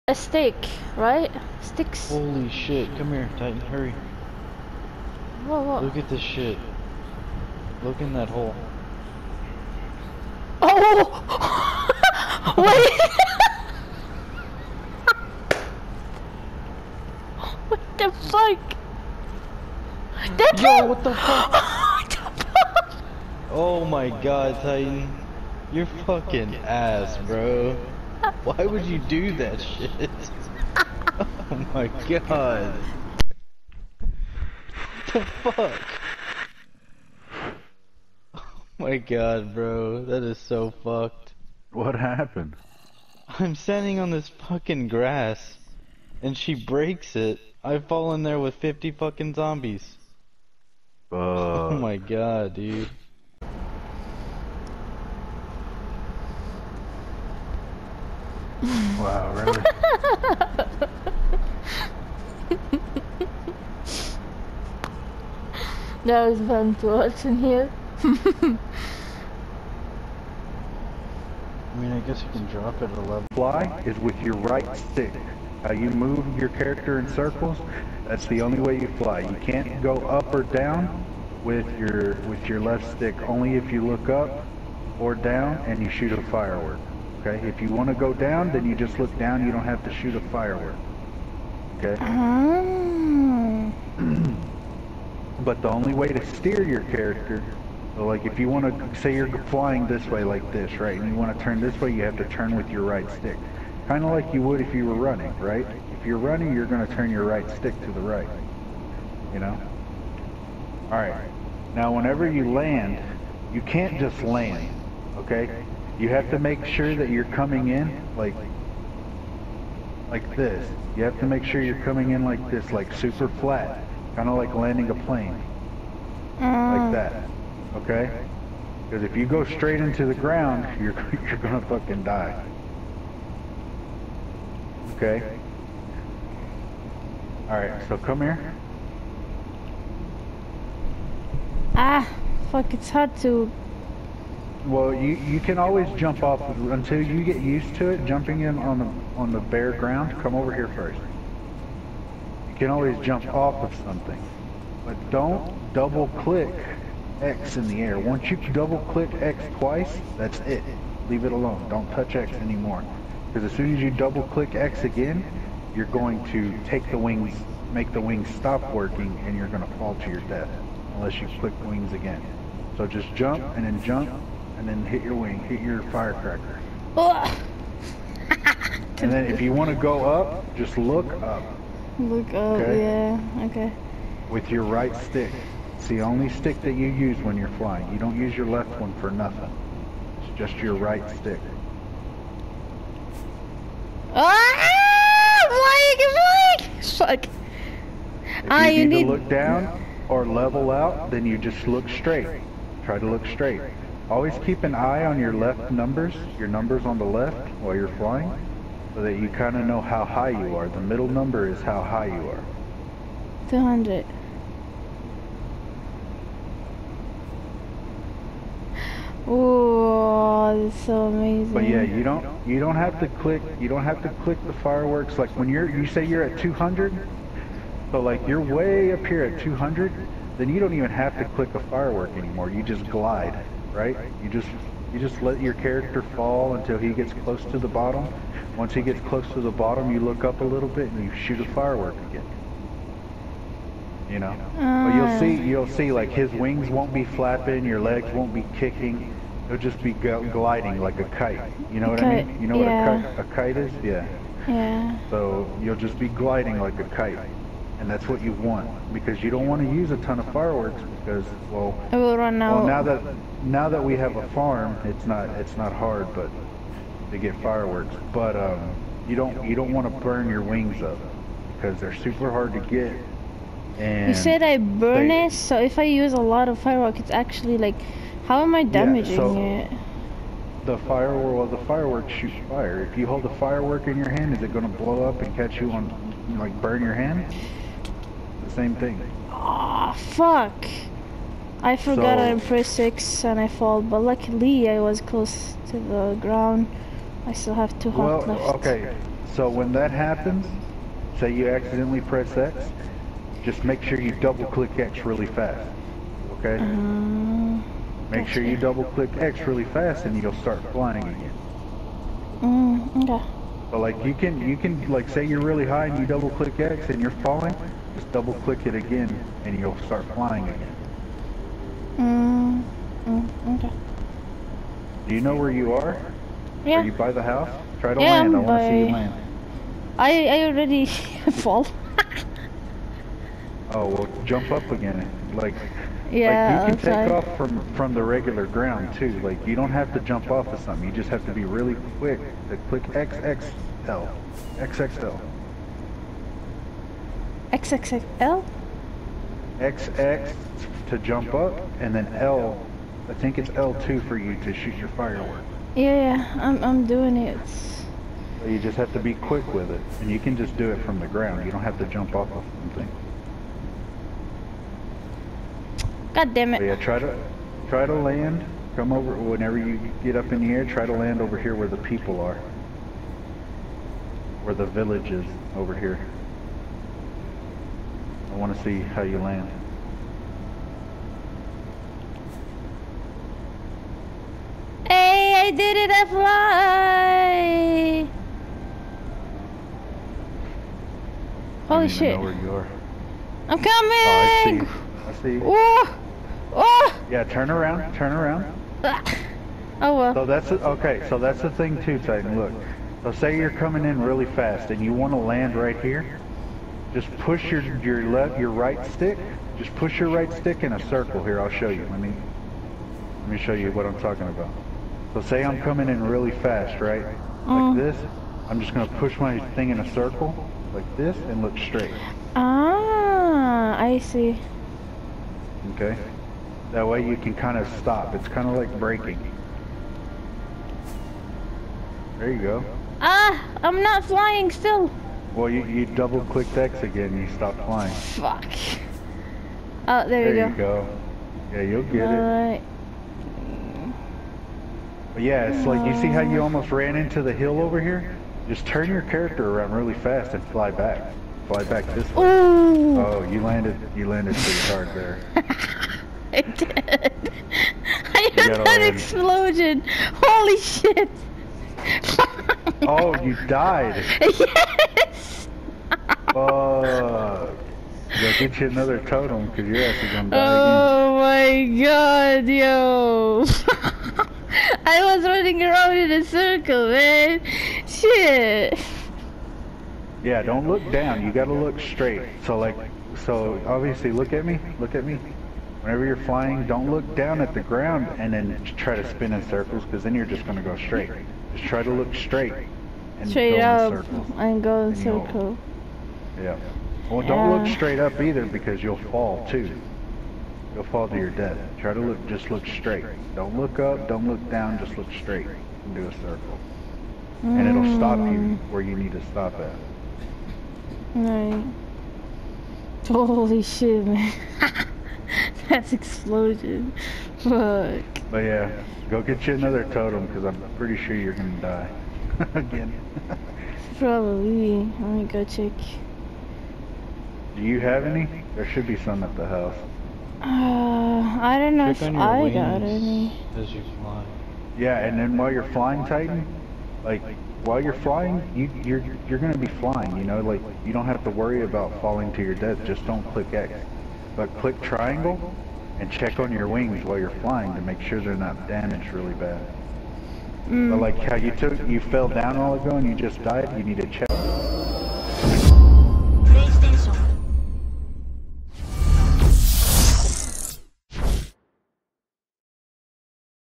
a steak, right? Sticks. Holy shit, come here, Titan, hurry. Whoa. Look at this shit. Look in that hole. Oh! Wait! What the fuck? That's Yo, him! what the fuck? Oh my god, Titan. You're fucking ass, bro. Why would you do that shit? Oh my god. What the fuck? Oh my god, bro. That is so fucked. What happened? I'm standing on this fucking grass, and she breaks it. I fall in there with 50 fucking zombies. Oh my god, dude. Wow, really? That was fun to watch in here. I mean, I guess you can drop it at a level. Fly is with your right stick. How you move your character in circles, that's the only way you fly. You can't go up or down with your left stick, only if you look up or down and you shoot a firework. Okay? If you want to go down, then you just look down, you don't have to shoot a firework. Okay? But the only way to steer your character, so like if you want to, say you're flying this way like this, right, and you want to turn this way, you have to turn with your right stick. Kind of like you would if you were running, right? If you're running, you're going to turn your right stick to the right, you know? Alright, now whenever you land, you can't just land, okay? You have to make sure that you're coming in like this. You have to make sure you're coming in like this, like super flat. Kind of like landing a plane. Like that. Okay? Because if you go straight into the ground, you're gonna fucking die. Okay? Alright, so come here. Ah, fuck, it's hard to... Well, you can always jump off until you get used to it, jumping in on the bare ground. Come over here first. You can always jump off of something. But don't double click X in the air. Once you double click X twice, that's it. Leave it alone. Don't touch X anymore. Because as soon as you double click X again, you're going to take the wings, make the wings stop working, and you're going to fall to your death. Unless you click wings again. So just jump, and then hit your wing, hit your firecracker. And then if you want to go up, just look up. Look up, okay? Yeah, okay. With your right stick. It's the only stick that you use when you're flying. You don't use your left one for nothing. It's just your right stick. Fuck. If you need to look down or level out, then you just look straight. Try to look straight. Always keep an eye on your left numbers, your numbers on the left while you're flying, so that you kind of know how high you are. The middle number is how high you are. 200. Oh, that's so amazing. But yeah, you don't have to click the fireworks. Like when you say you're at 200, so like you're way up here at 200, then you don't even have to click a firework anymore. You just glide, right? You just let your character fall until he gets close to the bottom. Once he gets close to the bottom, you look up a little bit and you shoot a firework again. You know? But you'll see like his wings won't be flapping, your legs won't be kicking. It'll just be gliding like a kite. You know what I mean? You know what a kite is? Yeah. Yeah. So you'll just be gliding like a kite. And that's what you want, because you don't want to use a ton of fireworks because, well, I will run out. Well, now that we have a farm, it's not hard, but to get fireworks. But you don't want to burn your wings up because they're super hard to get. And you said I burn it, so if I use a lot of fireworks, it's actually like, how am I damaging it? The fireworks shoot fire. If you hold a firework in your hand, is it going to blow up and catch you on, like, burn your hand? The same thing. Oh, fuck. I forgot I pressed 6 and I fall, but luckily I was close to the ground. I still have 2 hearts left. Okay. So when that happens, say you accidentally press X, just make sure you double click X really fast. Okay? Make sure you double click X really fast and you'll start flying again. Okay. But like you can like say you're really high and you double click X and you're falling, just double click it again and you'll start flying again. Okay. Do you know where you are? Yeah. Are you by the house? Try to Yeah, land. I I'm want to see you by- land. I already fall. Oh well, jump up again. Like Yeah, like you can I'll take try. off from the regular ground too. Like you don't have to jump off of something. You just have to be really quick. Like, click XXL, XXL, XXXL? XX to jump up, and then L. I think it's L2 for you to shoot your firework. Yeah, I'm doing it. So you just have to be quick with it, and you can just do it from the ground. You don't have to jump off of something. God damn But it. yeah, try to land. Come over whenever you get up in the air. Try to land over here where the people are, where the village is over here. I want to see how you land. Hey, I did it, I fly! I Holy don't even shit. know where you are. I'm Oh, I see. coming! I see. Oh! Oh! Yeah, turn around. Turn around. Oh well. So that's okay. So that's the thing too, Titan. Look. So say you're coming in really fast and you want to land right here. Just push your right stick. Just push your right stick in a circle here. I'll show you. Let me show you what I'm talking about. So say I'm coming in really fast, right? Like this. I'm just gonna push my thing in a circle like this and look straight. Ah, I see. Okay. That way you can kind of stop. It's kind of like braking. There you go. Ah, I'm not flying still. Well, you double clicked X again, you stop flying. Fuck. Oh, there There we you go. Yeah, you'll get it. Alright. But yeah, it's like, you see how you almost ran into the hill over here? Just turn your character around really fast and fly back. Fly back this way. Ooh. Oh, you landed pretty hard there. I did. I gotta heard that land. explosion. Holy shit. Oh, you died. Yes. Fuck. Go get you another totem, because your ass is gonna die Oh my god, yo. I was running around in a circle, man. Shit. again. Yeah, don't look down. You gotta look straight. So obviously look at me. Look at me. Whenever you're flying, don't look down at the ground and then try to spin in circles, because then you're just gonna go straight. Just try to look straight and Straight go in up circles. and go in And you'll- circle. Yeah. Well, don't look Yeah. straight up either, because you'll fall too. You'll fall to your death. Try to just look straight. Don't look up, don't look down, just look straight and do a circle. And it'll stop you where you need to stop at. Right. Holy shit, man. That's explosion. Fuck. But yeah, go get you another totem, because I'm pretty sure you're gonna die. Again. Probably. Let me go check. Do you have any? There should be some at the house. I don't know Click if on your I wings got any. as you fly. Yeah, and then while you're flying, Titan, like while you're flying, you're gonna be flying. You know, like you don't have to worry about falling to your death. Just don't click X, but click triangle and check on your wings while you're flying to make sure they're not damaged really bad. But like how you fell down a while ago and you just died, you need to check